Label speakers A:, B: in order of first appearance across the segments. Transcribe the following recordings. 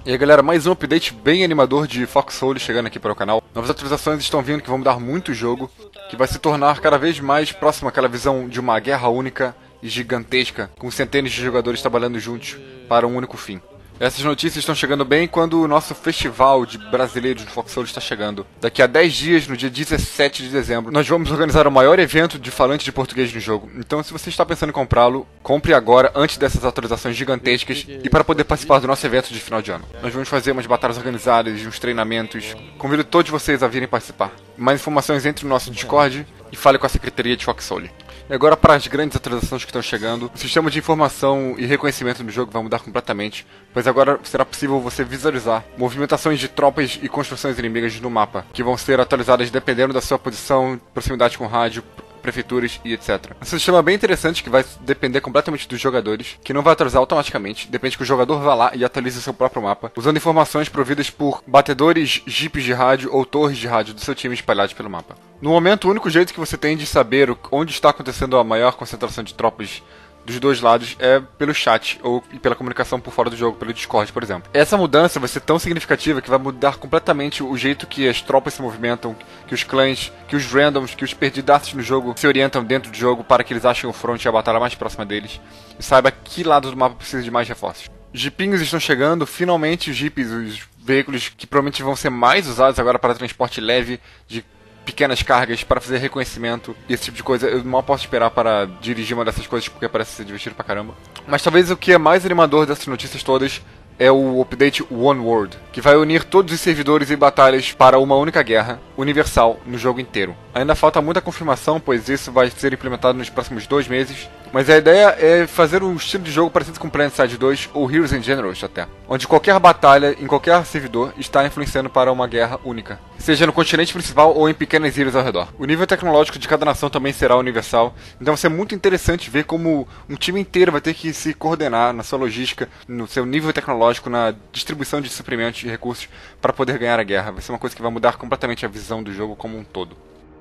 A: E aí galera, mais um update bem animador de Foxhole chegando aqui para o canal. Novas atualizações estão vindo que vão mudar muito o jogo, que vai se tornar cada vez mais próximo àquela visão de uma guerra única e gigantesca, com centenas de jogadores trabalhando juntos para um único fim. Essas notícias estão chegando bem quando o nosso festival de brasileiros de Foxhole está chegando. Daqui a 10 dias, no dia 17 de dezembro, nós vamos organizar o maior evento de falantes de português no jogo. Então, se você está pensando em comprá-lo, compre agora, antes dessas atualizações gigantescas, e para poder participar do nosso evento de final de ano. Nós vamos fazer umas batalhas organizadas, uns treinamentos. Convido todos vocês a virem participar. Mais informações entre no nosso Discord e fale com a Secretaria de Foxhole. E agora para as grandes atualizações que estão chegando, o sistema de informação e reconhecimento do jogo vai mudar completamente, pois agora será possível você visualizar movimentações de tropas e construções inimigas no mapa, que vão ser atualizadas dependendo da sua posição, proximidade com rádio, prefeituras e etc. Esse sistema é bem interessante que vai depender completamente dos jogadores, que não vai atualizar automaticamente, depende que o jogador vá lá e atualize seu próprio mapa, usando informações providas por batedores, jipes de rádio ou torres de rádio do seu time espalhados pelo mapa. No momento, o único jeito que você tem de saber onde está acontecendo a maior concentração de tropas dos dois lados é pelo chat ou pela comunicação por fora do jogo, pelo Discord, por exemplo. Essa mudança vai ser tão significativa que vai mudar completamente o jeito que as tropas se movimentam, que os clãs, que os randoms, que os perdidaços no jogo se orientam dentro do jogo para que eles achem o front e a batalha mais próxima deles e saiba que lado do mapa precisa de mais reforços. Jeepinhos estão chegando, finalmente os jeeps, os veículos que provavelmente vão ser mais usados agora para transporte leve de pequenas cargas para fazer reconhecimento e esse tipo de coisa. Eu mal posso esperar para dirigir uma dessas coisas porque parece ser divertido pra caramba. Mas talvez o que é mais animador dessas notícias todas é o update One World, que vai unir todos os servidores e batalhas para uma única guerra universal no jogo inteiro. Ainda falta muita confirmação, pois isso vai ser implementado nos próximos 2 meses, mas a ideia é fazer um estilo de jogo parecido com PlanetSide 2 ou Heroes and Generals até, onde qualquer batalha em qualquer servidor está influenciando para uma guerra única, seja no continente principal ou em pequenas ilhas ao redor. O nível tecnológico de cada nação também será universal, então vai ser muito interessante ver como um time inteiro vai ter que se coordenar na sua logística, no seu nível tecnológico, na distribuição de suprimentos e recursos para poder ganhar a guerra. Vai ser uma coisa que vai mudar completamente a visão do jogo como um todo.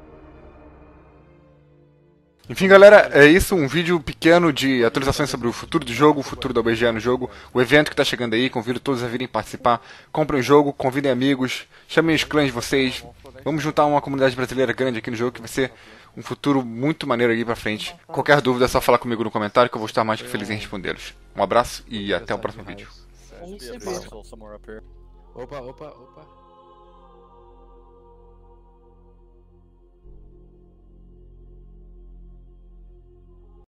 A: Enfim galera, é isso, um vídeo pequeno de atualizações sobre o futuro do jogo, o futuro da BGA no jogo, o evento que está chegando aí, convido todos a virem participar, comprem o jogo, convidem amigos, chamem os clãs de vocês, vamos juntar uma comunidade brasileira grande aqui no jogo que vai ser um futuro muito maneiro aí pra frente. Qualquer dúvida é só falar comigo no comentário que eu vou estar mais que feliz em respondê-los. Um abraço e até o próximo vídeo.
B: Opa.